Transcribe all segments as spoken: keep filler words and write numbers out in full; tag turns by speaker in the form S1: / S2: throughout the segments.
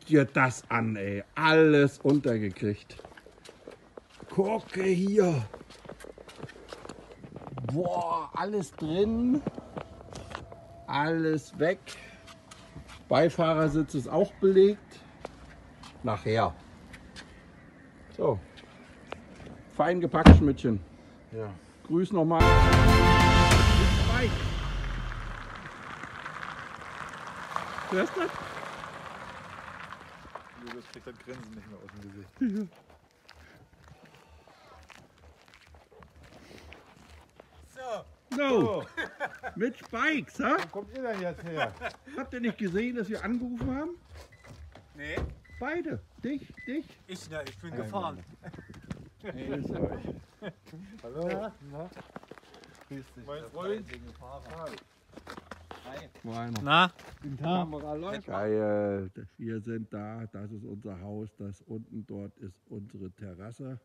S1: dir das an, ey. Alles untergekriegt. Gucke hier. Boah, alles drin. Alles weg. Beifahrersitz ist auch belegt. Nachher. So. Fein gepackt, Schmidtchen.
S2: Ja.
S1: Grüß nochmal. Hörst du das?
S2: Lukas kriegt das Grinsen nicht mehr aus dem Gesicht.
S1: Ja. So. So. Mit Spikes, ha?
S2: Wo kommt ihr denn jetzt her?
S1: Habt ihr nicht gesehen, dass wir angerufen haben?
S3: Nee.
S1: Beide. Dich, dich.
S3: Ich, ne, ich bin Nein, gefahren.
S1: Grüß euch.
S2: Hallo.
S3: Ja.
S2: Na?
S3: Grüß dich.
S2: Mein Freund.
S1: Hi.
S3: Na?
S1: Die Kamera läuft. Geil. Wir sind da. Das ist unser Haus. Das unten dort ist unsere Terrasse.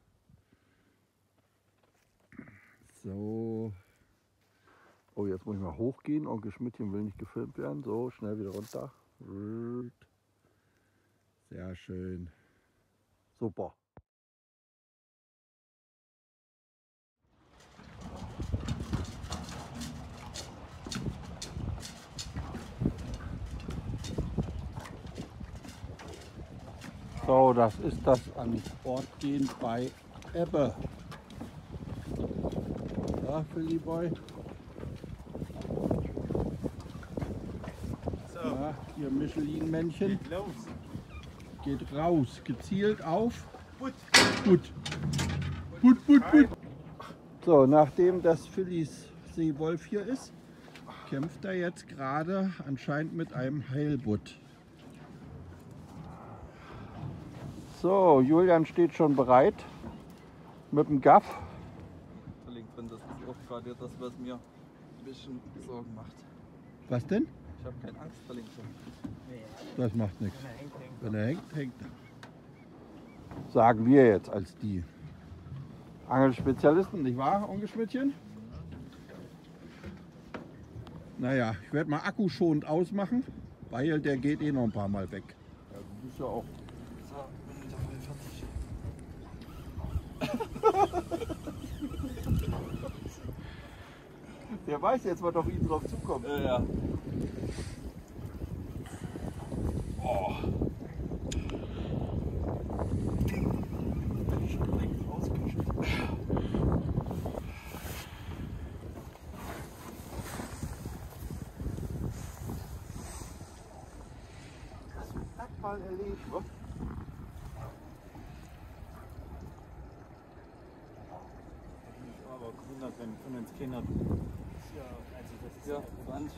S1: So. Oh, jetzt muss ich mal hochgehen. Onkel Schmidtchen will nicht gefilmt werden. So, schnell wieder runter. Sehr schön. Super. So, das ist das an Bord gehen bei Ebbe. Ja, Philly Boy.
S3: So.
S1: Ja, hier Michelin-Männchen.
S3: Geht los.
S1: Geht raus. Gezielt auf.
S3: Gut.
S1: Gut. Gut, gut, gut. So, nachdem das Phillys Seewolf hier ist, kämpft er jetzt gerade anscheinend mit einem Heilbutt. So, Julian steht schon bereit mit dem Gaff.
S4: Drin, das ist auch gerade das, was mir ein bisschen Sorgen macht.
S1: Was denn?
S4: Ich habe keine Angst vor Linksum.
S1: Das macht nichts. Wenn er hängt, hängt er. Sagen wir jetzt als die Angelspezialisten, nicht wahr, Onkel Schmidtchen? Naja, ich werde mal akkuschonend ausmachen, weil der geht eh noch ein paar Mal weg. Ja, du bist ja auch.
S4: So, bin fertig.
S1: Der weiß jetzt, was auf ihn drauf zukommt.
S4: Ja, ja.
S1: Oh.
S2: Das mal erlebt, was?
S3: Aber gewundert, wenn von uns Kinder. Ja, also das ist
S4: Ja, Wand.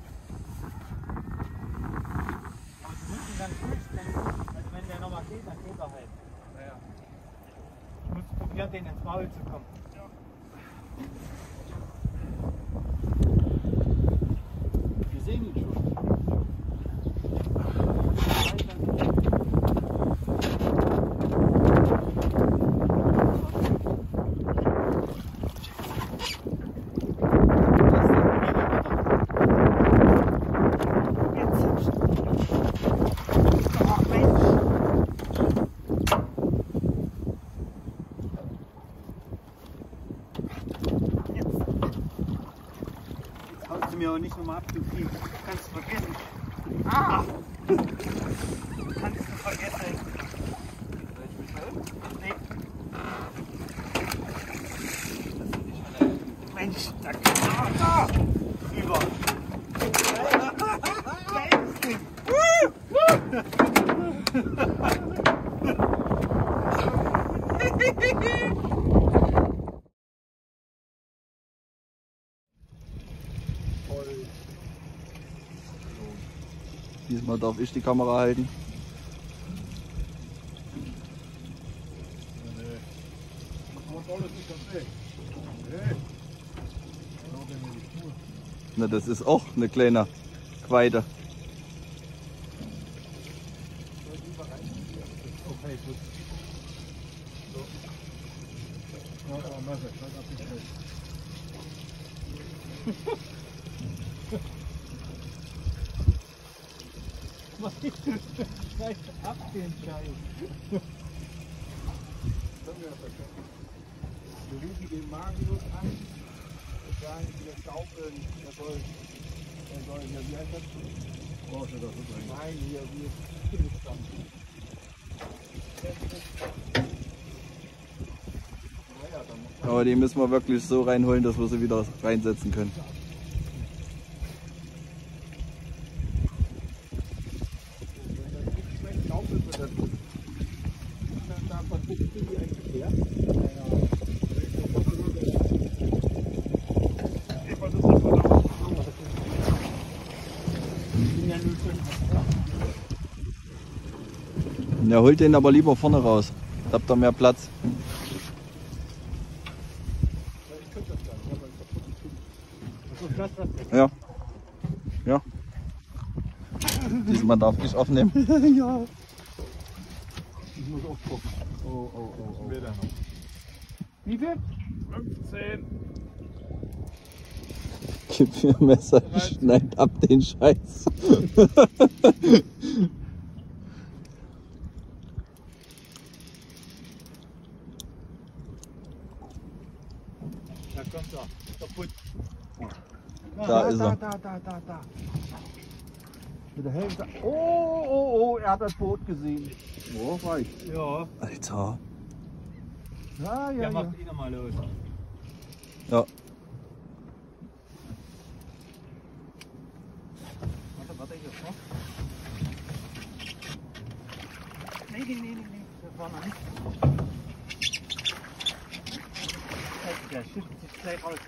S3: Aber die müssen dann durchstellen. Also wenn der nochmal geht, dann geht er halt. Naja. Ich muss probieren, den ins Maul zu kommen. Ja.
S1: Wir sehen ihn schon.
S3: Haust du mir aber nicht nochmal ab, du Vieh. Kannst du vergessen. Ah! Kannst du vergessen.
S4: Soll ich mich helfen?
S3: Nee.
S4: Das sind nicht alle.
S3: Mensch, da geht ah, da! Über. Da ist das Ding.
S4: Diesmal darf ich die Kamera halten. Na, das ist auch eine kleine Quaide.
S2: Okay, gut. So. Ja, aber Masse, schalt ab nicht fest. Was?
S3: Scheiß ab den Scheiß.
S1: Wir rufen den Marius an und sagen, wir schaukeln, er soll, er soll hier, wie heißt das? Porsche, das ist ein Nein, hier, wie Stillstand.
S4: Aber die müssen wir wirklich so reinholen, dass wir sie wieder reinsetzen können. Ja, holt den aber lieber vorne raus. Da habt ihr mehr Platz. Ja. Ja. Diesmal darf ich aufnehmen.
S1: Ja. Ich muss auch gucken. Oh, oh, oh, oh.
S2: Später noch.
S3: Wie viel?
S2: fünfzehn.
S4: Gib mir ein Messer, schneid ab den Scheiß.
S3: Da kommt er. Kaputt.
S4: Da ist er.
S1: Da, da, da, da. Mit der Hälfte. Oh, oh, oh, er hat das Boot gesehen. Oh, reicht.
S3: Ja,
S4: Alter.
S1: Ja, ja,
S3: der
S1: ja.
S3: macht ihn nochmal los.
S4: Ja.
S3: Warte, warte, hier vor. Nee, nee, nee, nee, nee. Das war noch nicht. Der schüttet sich gleich raus.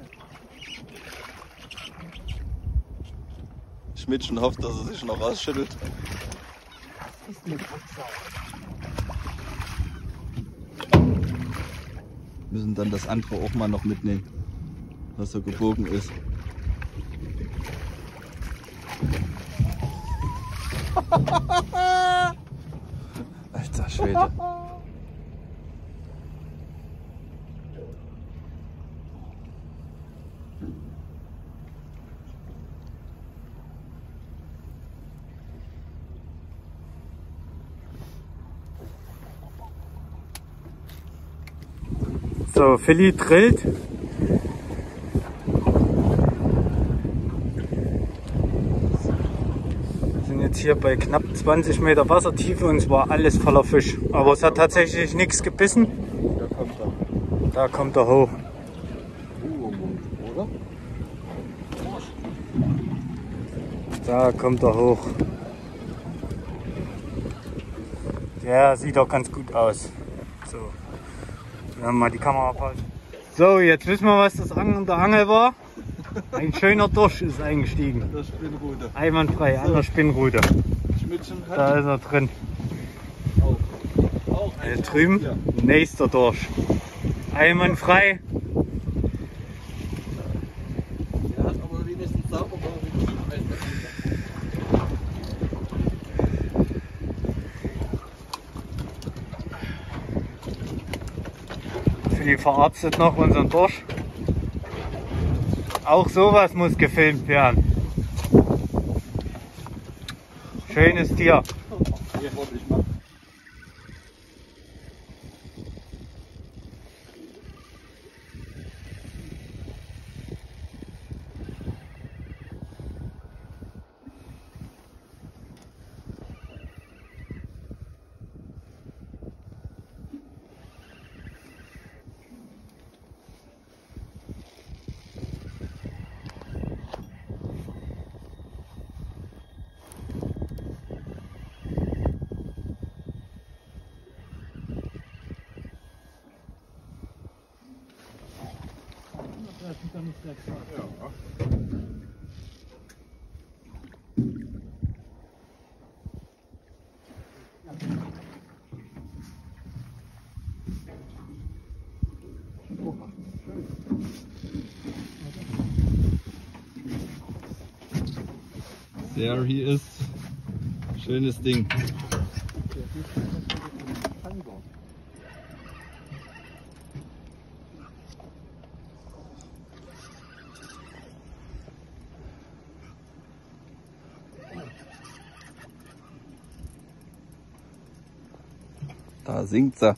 S4: Schmidtchen hofft, dass er sich noch rausschüttelt.
S3: Das ist eine Drecksau.
S4: Müssen dann das andere auch mal noch mitnehmen, was so gebogen ist. Alter Schwede.
S3: So, Philly drillt. Wir sind jetzt hier bei knapp zwanzig Meter Wassertiefe und es war alles voller Fisch. Aber es hat tatsächlich nichts gebissen.
S4: Da kommt er.
S3: Da kommt er hoch.
S4: Oder?
S3: Da kommt er hoch. Der sieht doch ganz gut aus. So. Wir haben mal die Kamera pausiert. So, jetzt wissen wir, was das an der Angel war. Ein schöner Dorsch ist eingestiegen.
S4: Das Spinnrute.
S3: Einwandfrei an der Spinnrute.
S4: Schmidtchen hat
S3: Da ist er drin.
S4: auch. auch
S3: Hier drüben,
S4: Ja.
S3: nächster Dorsch. Einwandfrei.
S4: Der hat aber wenigstens sauber gemacht.
S3: Philly verarztet noch unseren Dorsch. Auch sowas muss gefilmt werden. Schönes Tier.
S4: Hier wollte ich machen. There he is. Schönes Ding. Da singt sie.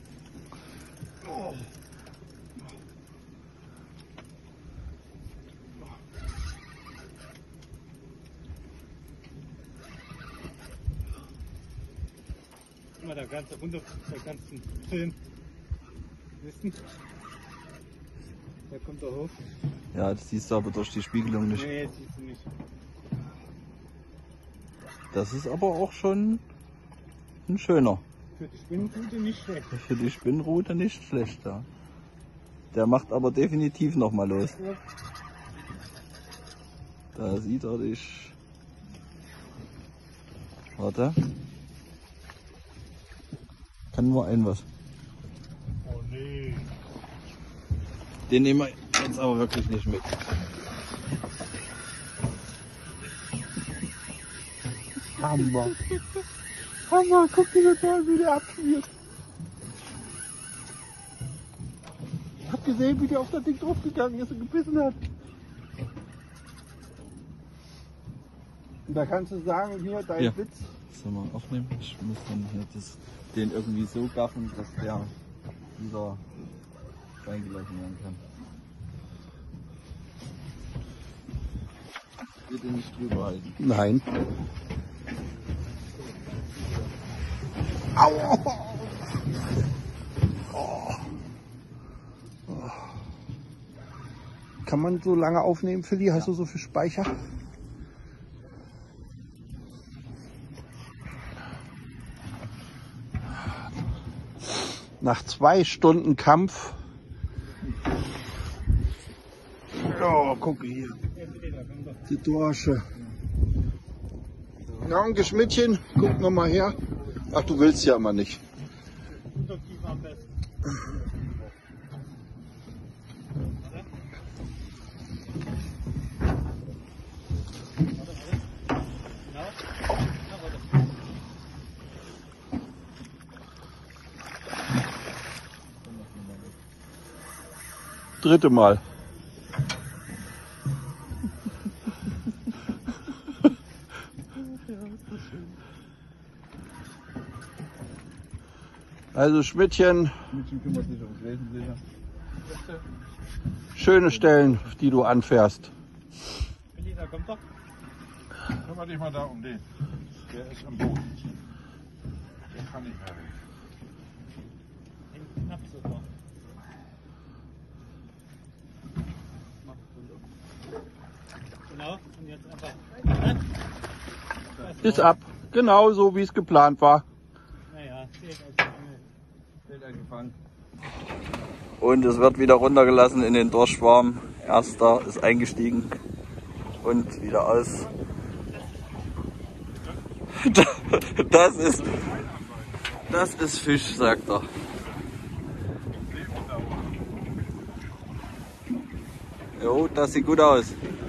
S3: Immer der ganze runter, der ganzen Film. Wissen? Da kommt er hoch.
S4: Ja, das siehst du aber durch die Spiegelung nicht.
S3: Nee, das siehst du nicht.
S4: Das ist aber auch schon ein schöner.
S3: Für die Spinnenrute nicht schlecht.
S4: Für die Spinnrute nicht schlecht, ja. Der macht aber definitiv noch mal los.
S3: Ja.
S4: Da sieht er dich. Warte. Kann nur ein was.
S3: Oh nee.
S4: Den nehmen wir jetzt aber wirklich nicht mit.
S1: Hammer. Hammer, guck dir das mal, wie der abschmiert. Ich hab gesehen, wie der auf das Ding draufgegangen ist und gebissen hat. Und da kannst du sagen, hier, dein
S4: Ja.
S1: Witz.
S4: Sollen wir aufnehmen? Ich muss dann hier das, den irgendwie so gaffen, dass der wieder reingelassen werden kann. Bitte nicht drüber halten.
S1: Nein. Au! Oh. Oh. Kann man so lange aufnehmen, Philly? Hast du so viel Speicher? Nach zwei Stunden Kampf. Oh, gucke hier. Die Dorsche. Ja, ein Geschmidtchen. Guck noch mal her. Ach, du willst ja immer nicht.
S3: Unterkiefer am besten.
S1: Dritte Mal. Also Schmidtchen,
S4: Mädchen kümmert sich ums Wesentliche.
S1: schöne Stellen, die du anfährst.
S3: Philly, da kommt er.
S2: Kümmere dich mal da um den. Der ist im Boot. Den kann ich mehr weg.
S3: Hängt knapp sogar. Genau, und jetzt einfach.
S1: Ist ab. Genau so, wie es geplant war.
S3: Naja, fehlt also Angel.
S4: Fällt eingefangen. Und es wird wieder runtergelassen in den Dorschschwarm. Erster ist eingestiegen und wieder aus. Das ist, das ist Fisch, sagt er. Jo, das sieht gut aus.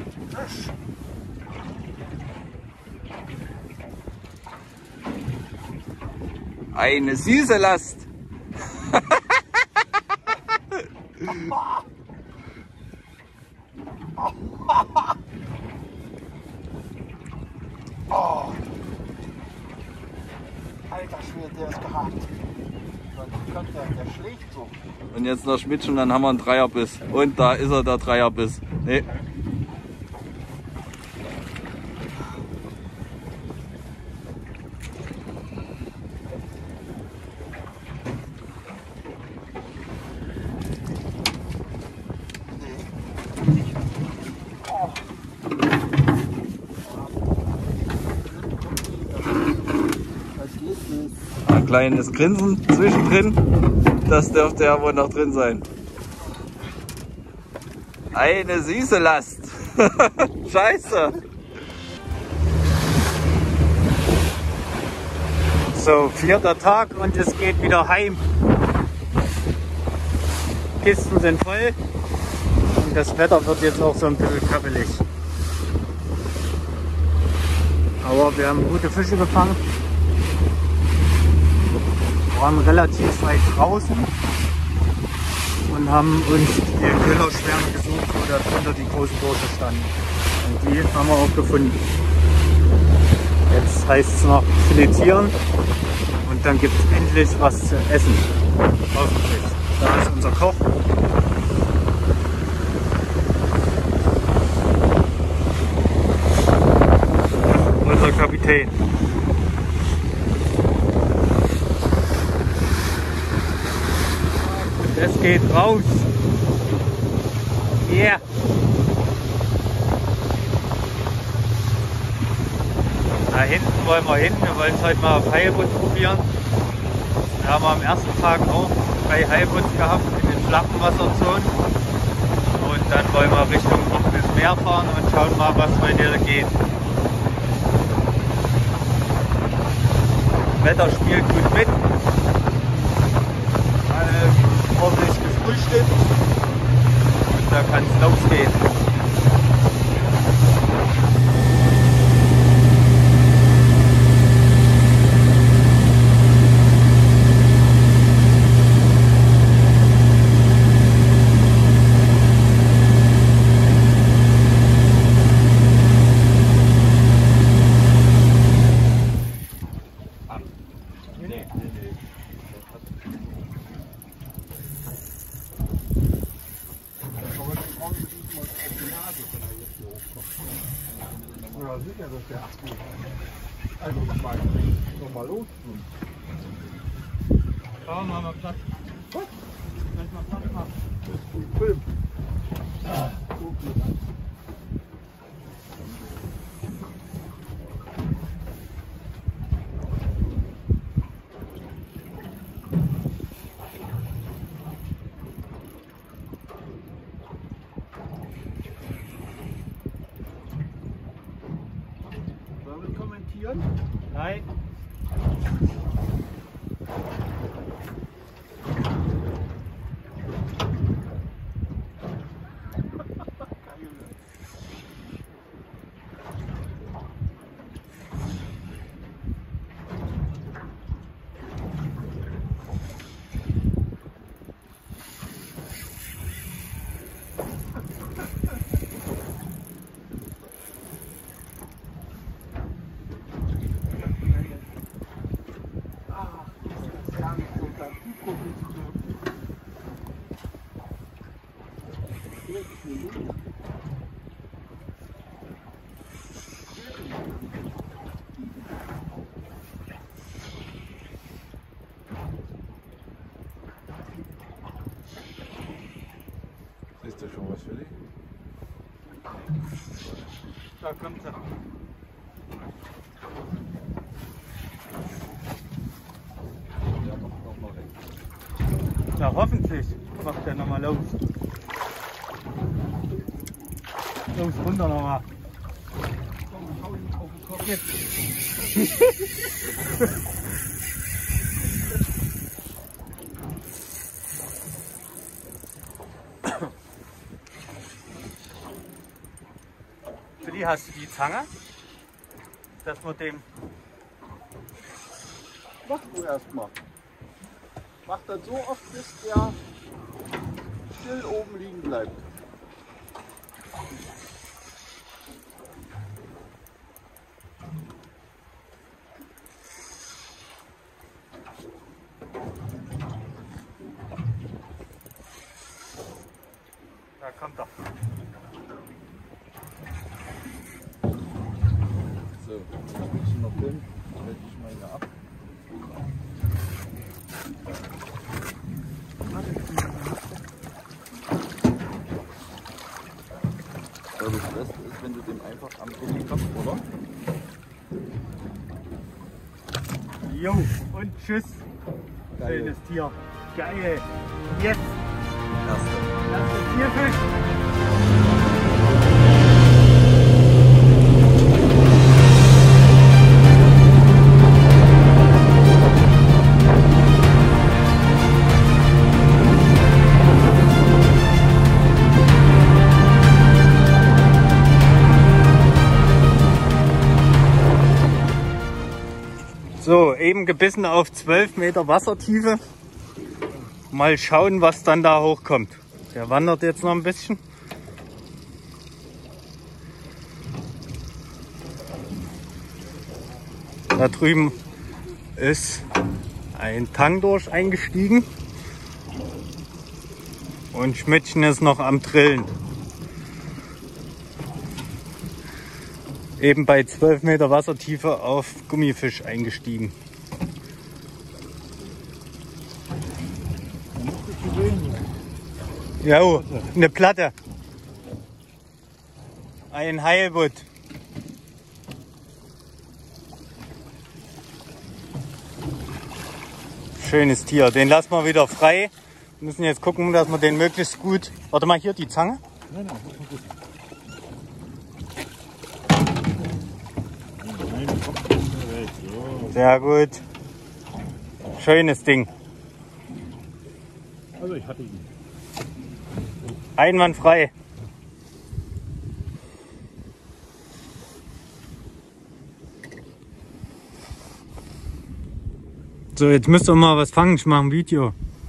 S4: Eine süße Last.
S1: Oh. Alter Schwede, der ist gehakt. Der, der schlägt so.
S4: Und jetzt noch Schmidtchen, dann haben wir einen Dreierbiss. Und da ist er, der Dreierbiss. Nee. Ein kleines Grinsen zwischendrin, das dürfte ja wohl noch drin sein. Eine süße Last. Scheiße.
S3: So, vierter Tag und es geht wieder heim. Kisten sind voll und das Wetter wird jetzt auch so ein bisschen kabbelig. Aber wir haben gute Fische gefangen. Waren relativ weit draußen und haben uns die Köderschwärme gesucht, wo da drunter die großen Dorsche standen. Und die haben wir auch gefunden. Jetzt heißt es noch filetieren und dann gibt es endlich was zu essen. Hoffentlich. Da ist unser Koch. Unser Kapitän. Es geht raus. Yeah. Da hinten wollen wir hin. Wir wollen es heute mal auf Heilbutt probieren. Wir haben am ersten Tag auch drei Heilbutts gehabt in den flachen Wasserzonen. Und dann wollen wir Richtung offenes Meer fahren und schauen mal, was bei dir geht. Das Wetter spielt gut mit. Alle ordentlich gefrühstückt. Und da kann es losgehen.
S2: Ja, sicher, dass der abgeht. Also nochmal noch mal los.
S3: Schauen wir mal Platz. Was? Lass mal Platz machen.
S2: Film.
S1: Ah, okay.
S2: Sollen wir kommentieren?
S3: Nein.
S2: Ist da schon was für dich?
S3: Da kommt er.
S2: Ja, mach noch mal weg.
S3: Na hoffentlich macht er nochmal los. Los, runter nochmal.
S2: Komm, hau ihn auf den Kopf.
S3: Jetzt. Willi, hast du die Zange? Dass wir dem.
S1: Mach du erstmal. Mach das so oft, bis der still oben liegen bleibt.
S3: Da kommt er.
S2: So, jetzt muss ich noch filmen. Dann werde ich mal hier ab.
S4: Ja, das Beste ist, wenn du dem einfach am Gummi kommst, oder?
S3: Jo, und tschüss.
S2: Geil.
S3: Schönes Tier. Geil. Jetzt.
S4: Erste.
S3: Erster Tierfisch. So, eben gebissen auf zwölf Meter Wassertiefe. Mal schauen, was dann da hochkommt. Der wandert jetzt noch ein bisschen. Da drüben ist Ein Tangdorsch eingestiegen. Und Schmidtchen ist noch am Drillen. Eben bei zwölf Meter Wassertiefe auf Gummifisch eingestiegen. Ja, oh, eine Platte. Ein Heilbutt. Schönes Tier. Den lassen wir wieder frei. Wir müssen jetzt gucken, dass wir den möglichst gut... Warte mal, hier die Zange.
S2: Nein, nein, das ist gut.
S3: Sehr gut. Schönes Ding.
S2: Also ich hatte ihn.
S3: Einwandfrei. So, jetzt müsst ihr mal was fangen. Ich mache ein Video.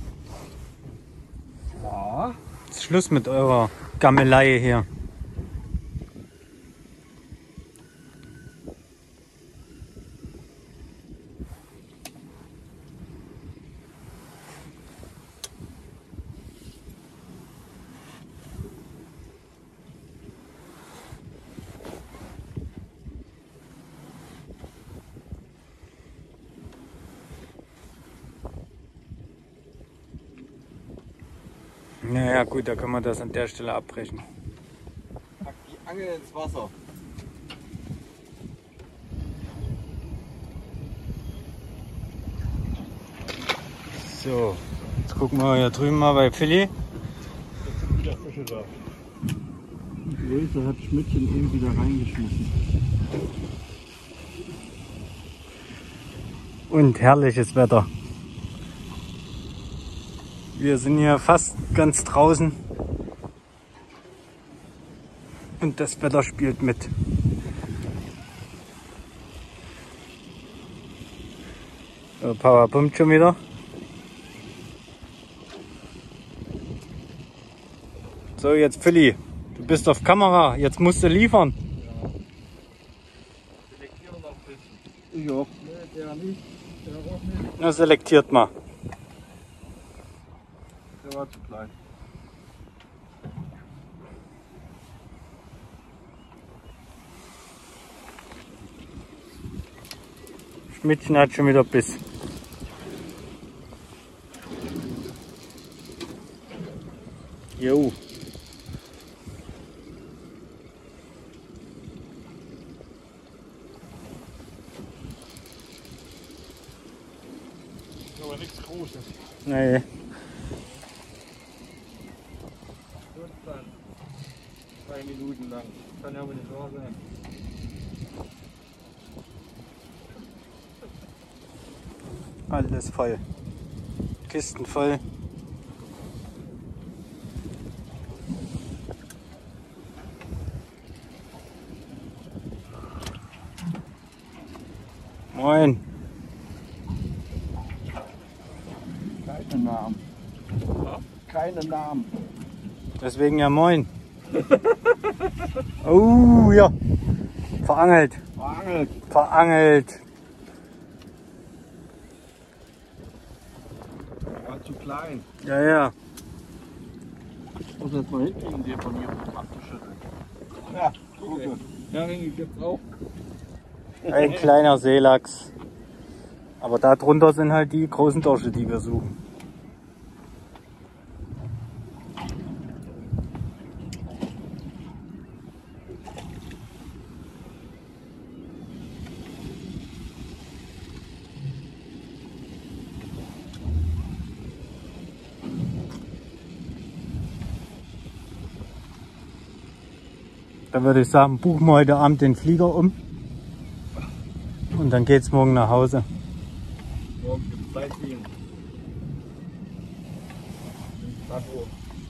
S1: Ja.
S3: Ist Schluss mit eurer Gammelei hier. Naja gut, da können wir das an der Stelle abbrechen.
S1: Pack die Angel ins Wasser.
S3: So, jetzt gucken wir hier drüben mal bei Philly.
S2: Jetzt sind wieder Fische da.
S1: Die Größe hat Schmidtchen eben wieder reingeschmissen.
S3: Und herrliches Wetter. Wir sind hier fast ganz draußen. Und das Wetter spielt mit. So, Power pumpt schon wieder. So, jetzt Philly, du bist auf Kamera, jetzt musst du liefern.
S2: Selektieren noch ein bisschen.
S1: Ich auch. Nee, der nicht. Der auch nicht.
S3: Na, selektiert mal.
S1: Der war zu klein.
S3: Schmidtchen hat schon wieder Biss. Jo.
S2: Aber nichts Großes.
S3: Nee.
S1: Zwei Minuten lang. Kann ja aber nicht wahr sein.
S3: Alles voll. Kisten voll. Moin.
S1: Keine Namen. Keine Namen.
S3: Deswegen ja moin. Oh ja. Verangelt.
S1: Verangelt.
S3: Verangelt.
S1: War zu klein.
S3: Ja, ja.
S1: Ich muss jetzt mal hinkriegen, den von hier abzuschütteln. Ja, okay. Heringe gibt's auch.
S3: Ein kleiner Seelachs. Aber darunter sind halt die großen Dorsche, die wir suchen. Dann würde ich sagen, buchen wir heute Abend den Flieger um und dann geht's morgen nach Hause.
S1: Morgen gibt's Sightseeing. Bravo.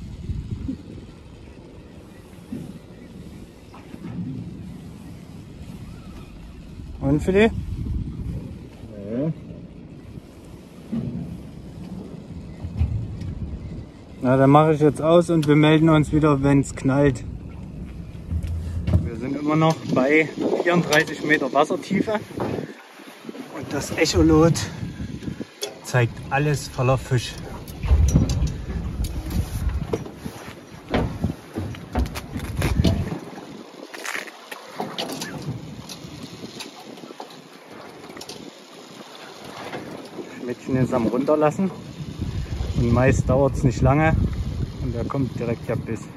S3: Und Philly?
S1: Nee.
S3: Na, dann mache ich jetzt aus und wir melden uns wieder, wenn es knallt. Wir sind immer noch bei vierunddreißig Meter Wassertiefe und das Echolot zeigt alles voller Fisch. Schnittchen ist am runterlassen und meist dauert es nicht lange und er kommt direkt der Biss.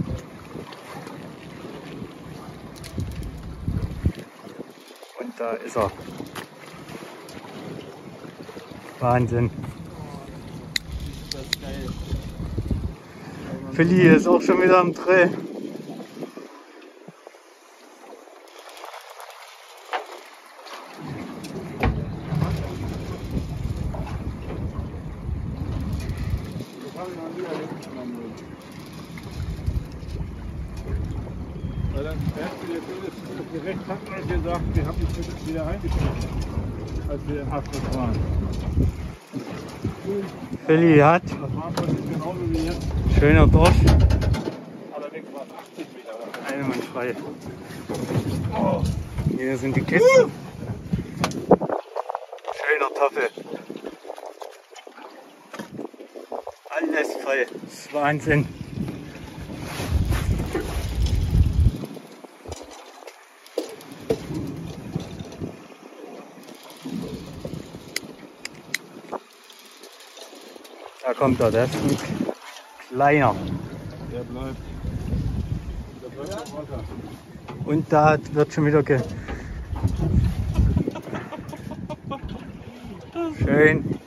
S3: Und da ist er. Wahnsinn.
S1: Das ist geil.
S3: Philly ist auch schon wieder am Dreh.
S2: Weil dann erst wieder das Gericht hat und gesagt, wir haben die Fische wieder reingeschmissen, als wir im Abschluss waren.
S3: Philly hat.
S2: Das war nicht genauso wie jetzt.
S3: Schöner Dorsch.
S2: Allerdings war es achtzig Meter.
S3: Einwandfrei. Oh. Hier sind die Kisten. Schöner Toffel. Alles voll. Das ist Wahnsinn. Da kommt er, das ist ein kleiner.
S2: Der bleibt. Der bleibt im Wasser.
S3: Und da wird schon wieder ge... Schön.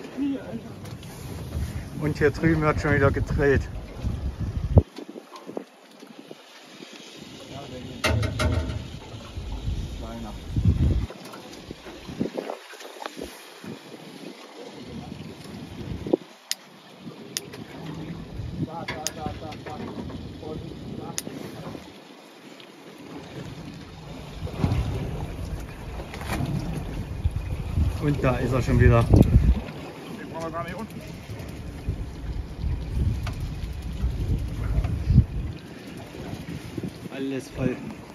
S3: Und hier drüben wird schon wieder gedreht.
S2: Ja, der geht halt kleiner. Da, da, da, da, da. Und da.
S3: Und da ist er schon wieder.
S2: Den brauchen wir gar nicht unten.
S3: Alles voll.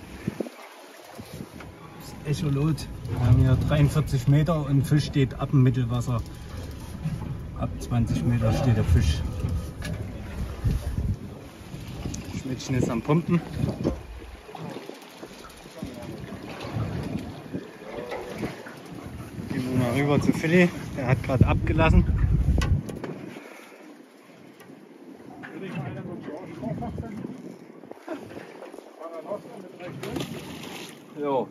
S3: Das Echolot. Wir haben hier dreiundvierzig Meter und Fisch steht ab dem Mittelwasser. Ab zwanzig Meter steht der Fisch. Schnittchen ist am Pumpen. Gehen wir mal rüber zu Philly. Der hat gerade abgelassen.
S2: Will ich mal einen so einen Dorsch draufpacken? Paradoxon mit drei Stück.
S4: Jo.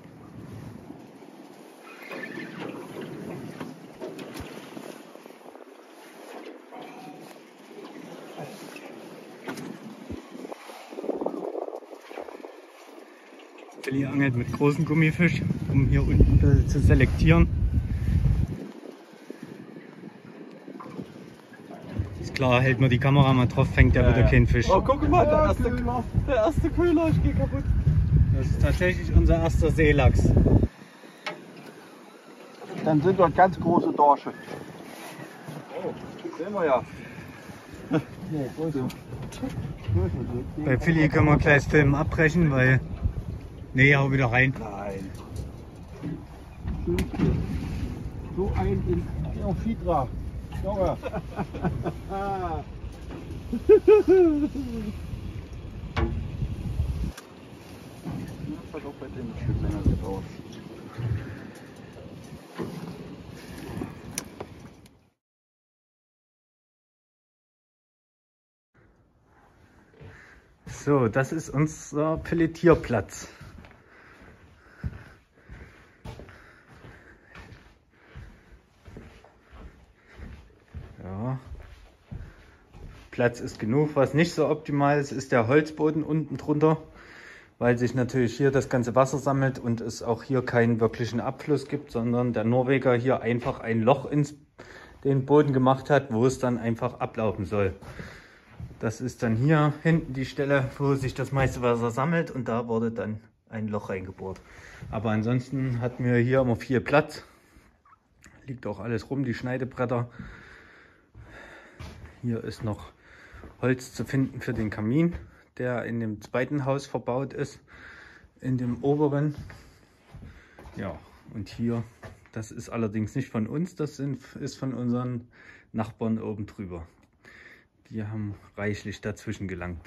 S3: Philly angelt mit großen Gummifisch, um hier unten zu selektieren. Ist klar, hält man die Kamera mal drauf, fängt er
S4: Ja,
S3: wieder
S4: ja.
S3: kein Fisch.
S4: Oh, guck mal, der erste, der erste Köhler, ich geh kaputt.
S3: Das ist tatsächlich unser erster Seelachs.
S1: Dann sind dort ganz große Dorsche.
S4: Oh, sehen wir ja.
S1: Nee, größer.
S3: Bei Philly können wir gleich das Film abbrechen, weil... Nee, hau wieder rein.
S4: Nein.
S1: So ein in
S2: Neophidra. Junge.
S4: Das hat auch bei dem ein Stück länger gedauert.
S3: So, das ist unser Pelletierplatz. Ja. Platz ist genug. Was nicht so optimal ist, ist der Holzboden unten drunter, weil sich natürlich hier das ganze Wasser sammelt und es auch hier keinen wirklichen Abfluss gibt, sondern der Norweger hier einfach ein Loch ins den Boden gemacht hat, wo es dann einfach ablaufen soll. Das ist dann hier hinten die Stelle, wo sich das meiste Wasser sammelt und da wurde dann ein Loch reingebohrt. Aber ansonsten hatten wir hier immer viel Platz. Liegt auch alles rum, die Schneidebretter. Hier ist noch Holz zu finden für den Kamin, der in dem zweiten Haus verbaut ist, in dem oberen. Ja, und hier Das ist allerdings nicht von uns, das sind, ist von unseren Nachbarn oben drüber. Die haben reichlich dazwischen gelangt.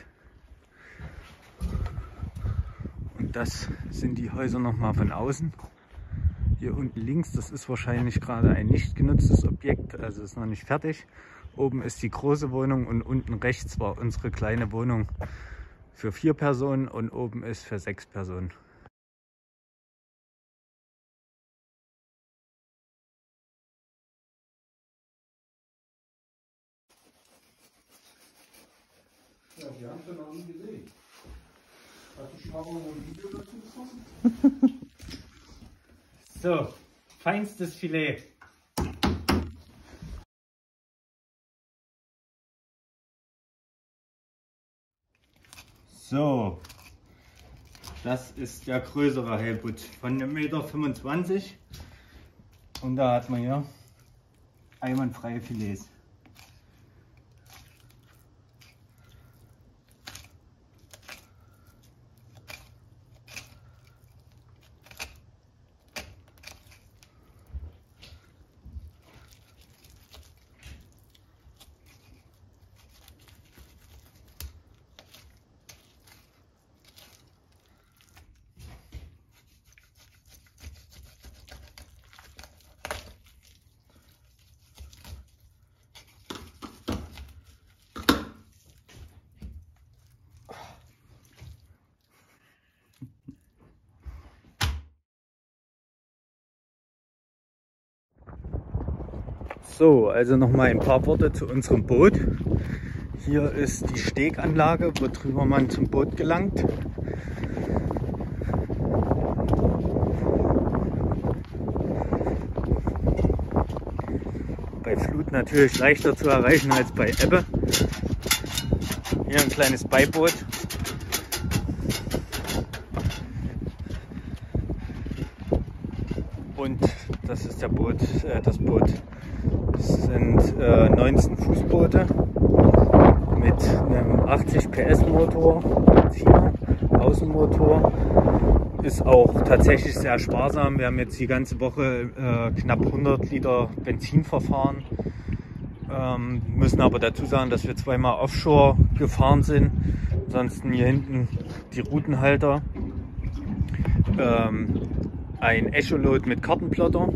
S3: Und das sind die Häuser nochmal von außen. Hier unten links, das ist wahrscheinlich gerade ein nicht genutztes Objekt, also ist noch nicht fertig. Oben ist die große Wohnung und unten rechts war unsere kleine Wohnung für vier Personen und oben ist für sechs Personen.
S1: Ja, die haben schon noch nie gesehen. Hast du schon mal ein Video dazu geschossen?
S3: So, feinstes Filet. So, das ist der größere Heilbutt von einem Meter fünfundzwanzig und da hat man hier einwandfreie Filets. So, also noch mal ein paar Worte zu unserem Boot. Hier ist die Steganlage, worüber man zum Boot gelangt. Bei Flut natürlich leichter zu erreichen als bei Ebbe. Hier ein kleines Beiboot. Und das ist der Boot, äh, das Boot. Das sind äh, neunzehn Fußboote mit einem achtzig P S Motor, Benziner, Außenmotor. Ist auch tatsächlich sehr sparsam. Wir haben jetzt die ganze Woche äh, knapp hundert Liter Benzin verfahren. Ähm, müssen aber dazu sagen, dass wir zweimal Offshore gefahren sind. Ansonsten hier hinten die Routenhalter. Ähm, ein Echolot mit Kartenplotter.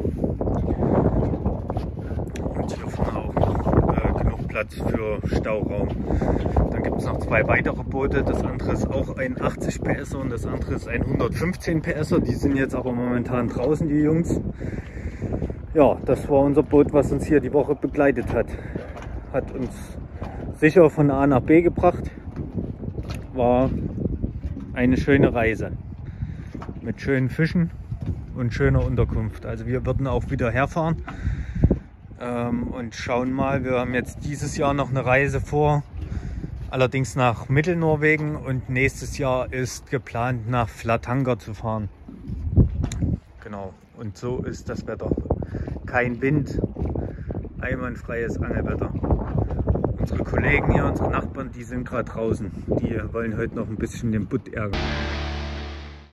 S3: Und hier vorne auch noch äh, genug Platz für Stauraum. Dann gibt es noch zwei weitere Boote. Das andere ist auch ein achtzig P S und das andere ist ein hundertfünfzehn P S. Die sind jetzt aber momentan draußen, die Jungs. Ja, das war unser Boot, was uns hier die Woche begleitet hat. Hat uns sicher von A nach B gebracht. War eine schöne Reise mit schönen Fischen und schöner Unterkunft. Also wir würden auch wieder herfahren ähm, und schauen mal. Wir haben jetzt dieses Jahr noch eine Reise vor, allerdings nach Mittelnorwegen, und nächstes Jahr ist geplant, nach Flatanger zu fahren. Genau, und so ist das Wetter. Kein Wind, einwandfreies Angelwetter. Unsere Kollegen hier, unsere Nachbarn, die sind gerade draußen. Die wollen heute noch ein bisschen den Butt ärgern.